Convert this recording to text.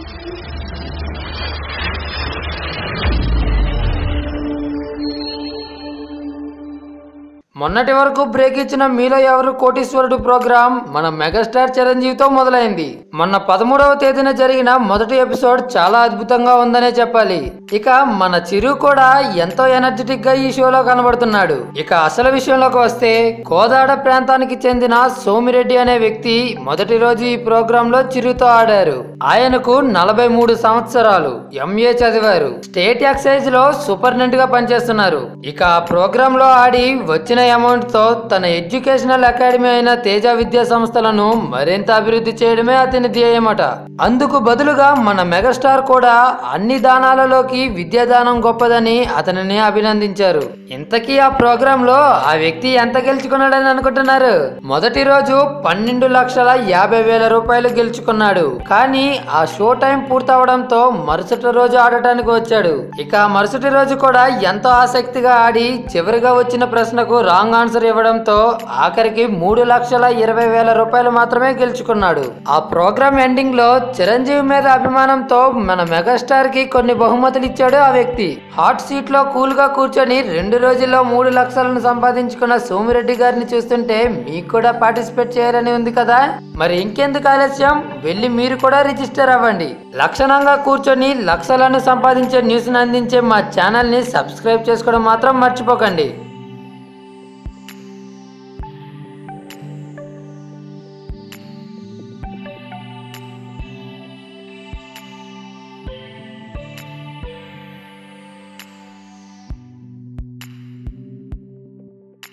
మొన్నటి వరకు బ్రేక్ ఇచ్చిన మీలో ఎవరు కోటీశ్వరుడు ప్రోగ్రాం మన మెగాస్టార్ చిరంజీవితో మొదలైంది. మొన్న 13వ తేదీన జరిగిన మొదటి ఎపిసోడ్ చాలా అద్భుతంగా ఉందనే చెప్పాలి. ఇక మన చిరు కూడా ఎంతో ఎనర్జెటిక్ గా ఈ షోలో కనబడుతున్నాడు. ఇక అసలు విషయంలోకి వస్తే కోదాడ ప్రాంతానికి చెందిన సోమిరెడ్డి అనే వ్యక్తి మొదటి రోజు ఈ ప్రోగ్రాం లో చిరుతో ఆడారు. ఆయనకు 43 సంవత్సరాలు, ఎంఏ చదివారు, స్టేట్ ఎక్సైజ్ లో సూపరింటెండెంట్ గా పనిచేస్తున్నారు. ఇక ఆ ప్రోగ్రాం లో ఆడి వచ్చిన అమౌంట్ తో తన ఎడ్యుకేషనల్ అకాడమీ అయిన తేజ విద్యా సంస్థలను మరింత అభివృద్ధి చేయడమే అతని ధ్యేయమట. అందుకు బదులుగా మన మెగాస్టార్ కూడా అన్ని దానాలలోకి విద్యాదానం గొప్పదని అతనిని అభినందించారు. ఇంతకీ ఆ ప్రోగ్రాం లో ఆ వ్యక్తి ఎంత గెలుచుకున్నాడని అనుకుంటున్నారు? మొదటి రోజు 12,50,000 రూపాయలు గెలుచుకున్నాడు. కానీ ఆ షో టైం పూర్తవడంతో మరుసటి రోజు ఆడటానికి వచ్చాడు. ఇక మరుసటి రోజు కూడా ఎంతో ఆసక్తిగా ఆడి చివరిగా వచ్చిన ప్రశ్నకు రాంగ్ ఆన్సర్ ఇవ్వడంతో ఆఖరికి 3,20,000 రూపాయలు మాత్రమే గెలుచుకున్నాడు. ఆ ప్రోగ్రామ్ ఎండింగ్ లో చిరంజీవి మీద అభిమానంతో మన మెగాస్టార్ కి కొన్ని బహుమతులు ఇచ్చాడు ఆ వ్యక్తి. హాట్ సీట్ లో కూల్ గా కూర్చొని 2 రోజుల్లో 3 లక్షలను సంపాదించుకున్న సోమిరెడ్డి గారిని చూస్తుంటే మీకు కూడా పార్టిసిపేట్ చేయాలని ఉంది కదా. మరి ఇంకెందుకు ఆలస్యం, వెళ్ళి మీరు కూడా రిజిస్టర్ అవ్వండి. లక్షణంగా కూర్చొని లక్షలను సంపాదించే న్యూస్ ని అందించే మా ఛానల్ ని సబ్స్క్రైబ్ చేసుకోవడం మాత్రం మర్చిపోకండి.